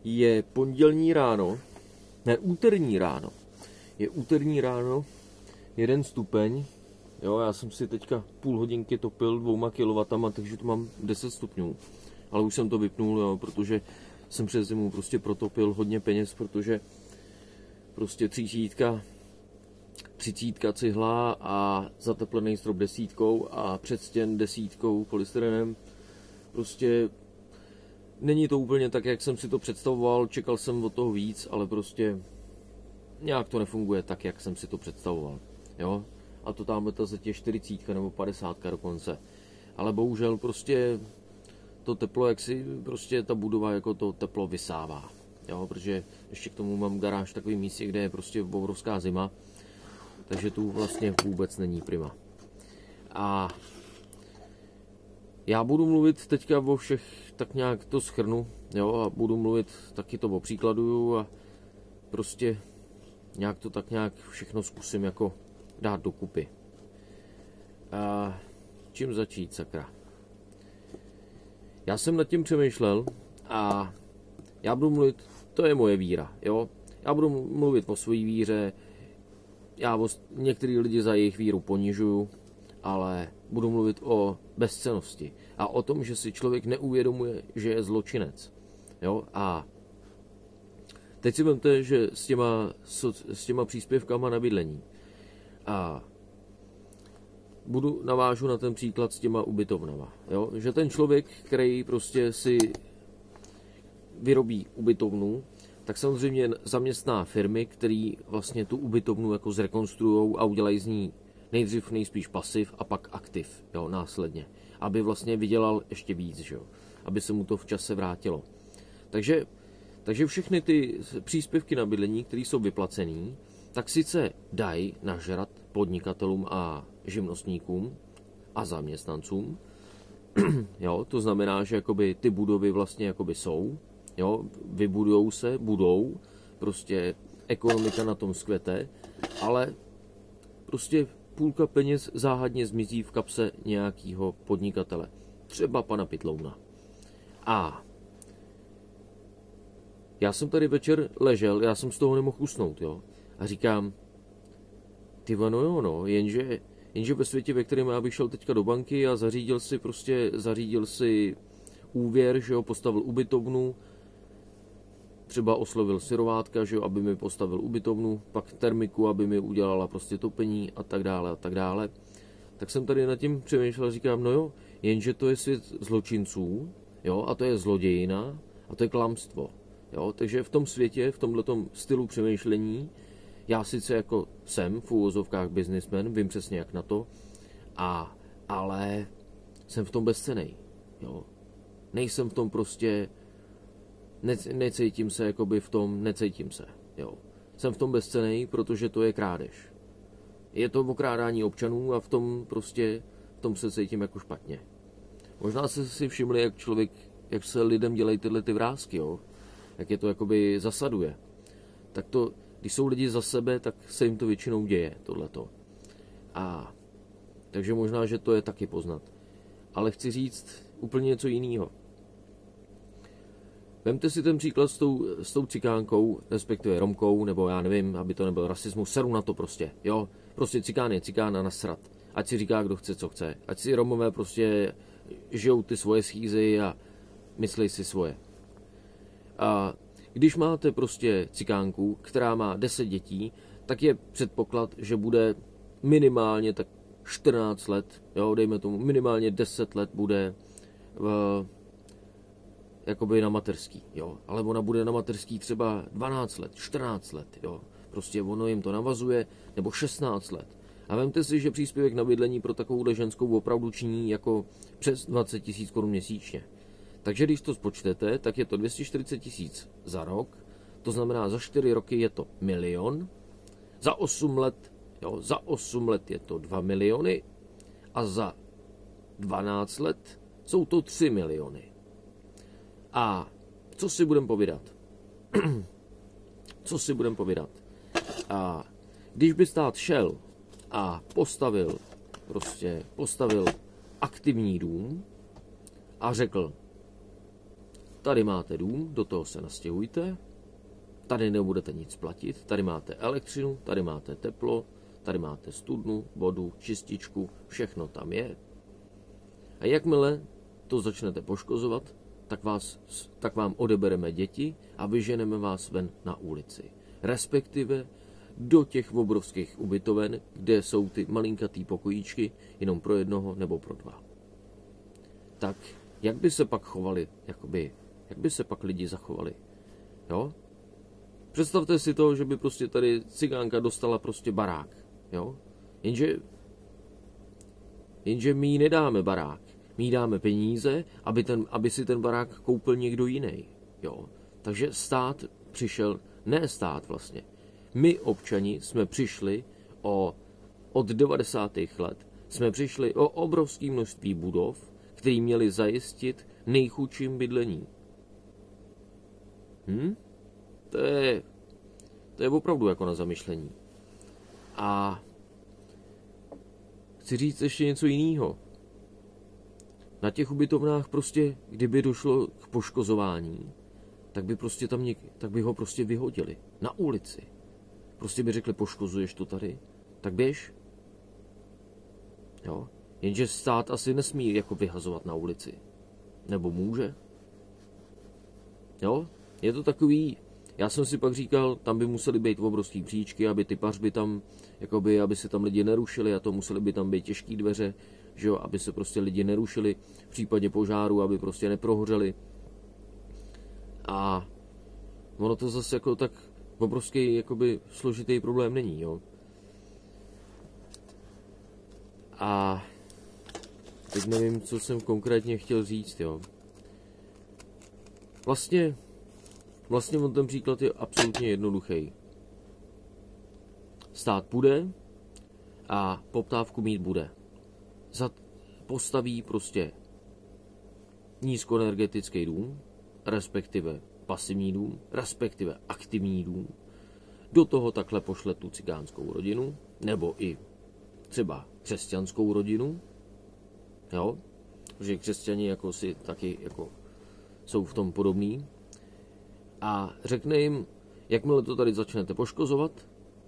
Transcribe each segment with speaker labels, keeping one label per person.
Speaker 1: Je pondělní ráno, ne, úterní ráno. Je úterní ráno, 1 stupeň. Jo, já jsem si teďka půl hodinky topil 2 kW, takže tu mám 10 stupňů. Ale už jsem to vypnul, jo, protože jsem přes zimu prostě protopil hodně peněz, protože prostě 30 cihla a zateplený strop 10 a předstěn 10 polystyrenem. Prostě není to úplně tak, jak jsem si to představoval, čekal jsem od toho víc, ale prostě nějak to nefunguje tak, jak jsem si to představoval. Jo? A to tam je za těch 40 nebo 50 dokonce. Ale bohužel prostě to teplo, jak si prostě ta budova jako to teplo vysává. Jo? Protože ještě k tomu mám garáž v takovém místě, kde je prostě obrovská zima. Takže tu vlastně vůbec není prima. A já budu mluvit teďka o všech, tak nějak to shrnu, jo, a budu mluvit, taky to opříkladuju a prostě nějak to tak nějak všechno zkusím jako dát dokupy. A čím začít, sakra? Já jsem nad tím přemýšlel a já budu mluvit, to je moje víra, jo. Já budu mluvit o své víře, některý lidi za jejich víru ponižuju, ale budu mluvit o bezcennosti a o tom, že si člověk neuvědomuje, že je zločinec. Jo? A teď si vemte, že s těma příspěvkama na bydlení. A navážu na ten příklad s těma ubytovnama. Jo? Že ten člověk, který prostě si vyrobí ubytovnu, tak samozřejmě zaměstná firmy, které vlastně tu ubytovnu jako zrekonstruujou a udělají z ní nejdřív nejspíš pasiv a pak aktiv, jo, následně. Aby vlastně vydělal ještě víc, jo, aby se mu to v čase vrátilo. Takže všechny ty příspěvky na bydlení, které jsou vyplacené, tak sice dají nažrat podnikatelům a živnostníkům a zaměstnancům. Jo, to znamená, že jakoby ty budovy vlastně jakoby jsou, jo, vybudujou se, budou, prostě ekonomika na tom zkvete, ale prostě půlka peněz záhadně zmizí v kapse nějakého podnikatele. Třeba pana Pytlouna. A já jsem tady večer ležel, já jsem z toho nemohl usnout, jo. A říkám, jenže ve světě, ve kterém já bych šel teďka do banky a zařídil si úvěr, že jo, postavil ubytovnu, třeba oslovil syrovátka, že jo, aby mi postavil ubytovnu, pak termiku, aby mi udělala prostě topení a tak dále a tak dále. Tak jsem tady nad tím přemýšlel a říkám, no jo, jenže to je svět zločinců, jo, a to je zlodějina a to je klamstvo, jo, takže v tom světě, v tomhletom stylu přemýšlení, já sice jako jsem v úvozovkách businessman, vím přesně jak na to, ale jsem v tom bezcennej, jo, nejsem v tom prostě, necítím se jakoby v tom, necítím se, jo. Jsem v tom bezcennej, protože to je krádež. Je to okrádání občanů a v tom se cítím jako špatně. Možná jste si všimli, jak se lidem dělají tyhle ty vrásky, jo. Jak je to jakoby zasaduje. Tak to, když jsou lidi za sebe, tak se jim to většinou děje, tohleto. Takže možná, že to je taky poznat. Ale chci říct úplně něco jiného. Vemte si ten příklad s tou cikánkou, respektive Romkou, nebo já nevím, aby to nebyl rasismus, seru na to prostě, jo. Prostě cikán je cikán a nasrat. Ať si říká, kdo chce, co chce. Ať si Romové prostě žijou ty svoje schýzy a myslí si svoje. A když máte prostě cikánku, která má 10 dětí, tak je předpoklad, že bude minimálně tak 14 let, jo, dejme tomu, minimálně 10 let bude jakoby na mateřský, jo, ale ona bude na mateřský třeba 12 let, 14 let, jo, prostě ono jim to navazuje, nebo 16 let. A vemte si, že příspěvek na bydlení pro takovouhle ženskou opravdu činí jako přes 20 000 korun měsíčně. Takže když to spočtete, tak je to 240 000 za rok, to znamená za 4 roky je to 1 000 000, za 8 let, jo, za 8 let je to 2 miliony a za 12 let jsou to 3 miliony. A co si budem povídat? A když by stát šel a postavil aktivní dům a řekl, tady máte dům, do toho se nastěhujte, tady nebudete nic platit, tady máte elektřinu, tady máte teplo, tady máte studnu, vodu, čističku, všechno tam je. A jakmile to začnete poškozovat, tak vám odebereme děti a vyženeme vás ven na ulici. Respektive do těch obrovských ubytoven, kde jsou ty malinkatý pokojíčky jenom pro jednoho nebo pro dva. Tak jak by se pak chovali, jak by se pak lidi zachovali? Jo? Představte si to, že by prostě tady cigánka dostala prostě barák. Jo? Jenže my jí nedáme barák. My jí dáme peníze, aby si ten barák koupil někdo jiný. Jo? Takže stát přišel, ne stát vlastně. My občani jsme přišli od 90. let, jsme přišli o obrovské množství budov, které měly zajistit nejchudším bydlení. To je opravdu jako na zamyšlení. A chci říct ještě něco jiného. Na těch ubytovnách prostě, kdyby došlo k poškozování, tak by ho prostě vyhodili na ulici. Prostě by řekli, poškozuješ to tady, tak běž. Jo? Jenže stát asi nesmí jako vyhazovat na ulici. Nebo může. Jo? Je to takový, já jsem si pak říkal, tam by musely být obrovský příčky, aby ty pařby tam, aby se tam lidi nerušili, a to musely by tam být těžké dveře, že jo? Aby se prostě lidi nerušili v případě požáru, aby prostě neprohořeli. A ono to zase jako tak obrovský složitý problém není, jo. A teď nevím, co jsem konkrétně chtěl říct, jo. Vlastně on ten příklad je absolutně jednoduchý. Stát půjde a poptávku mít bude. Postaví prostě nízkoenergetický dům, respektive pasivní dům, respektive aktivní dům. Do toho takhle pošle tu cigánskou rodinu, nebo i třeba křesťanskou rodinu, jo, protože křesťani jako si taky jako jsou v tom podobný. A řekne jim, jakmile to tady začnete poškozovat,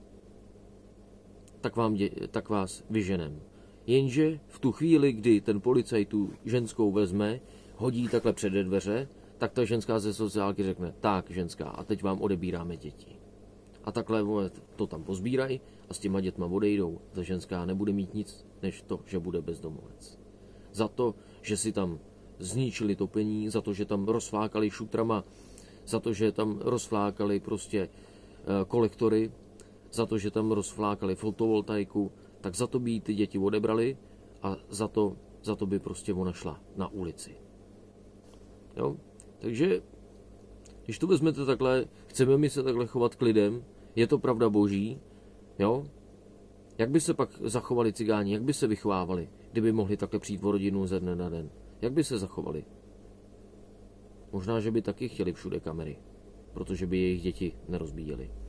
Speaker 1: tak vás vyženem. Jenže v tu chvíli, kdy ten policajt tu ženskou vezme, hodí takhle před dveře, tak ta ženská ze sociálky řekne, tak ženská, a teď vám odebíráme děti. A takhle to tam pozbírají a s těma dětma odejdou. Ta ženská nebude mít nic, než to, že bude bezdomovec. Za to, že si tam zničili topení, za to, že tam rozflákali šutrama, za to, že tam rozflákali prostě kolektory, za to, že tam rozflákali fotovoltaiku, tak za to by jí ty děti odebrali a za to by prostě ona šla na ulici. Jo? Takže, když to vezmete takhle, chceme mi se takhle chovat k lidem, je to pravda boží, jo? Jak by se pak zachovali cigáni, jak by se vychovávali, kdyby mohli takhle přijít o rodinu ze dne na den? Jak by se zachovali? Možná, že by taky chtěli všude kamery, protože by jejich děti nerozbíjeli.